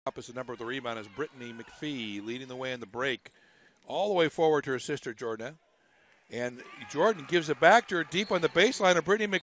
Opposite number of the rebound is Brittany McPhee, leading the way in the break, all the way forward to her sister Jordan. And Jordan gives it back to her deep on the baseline of Brittany McPhee.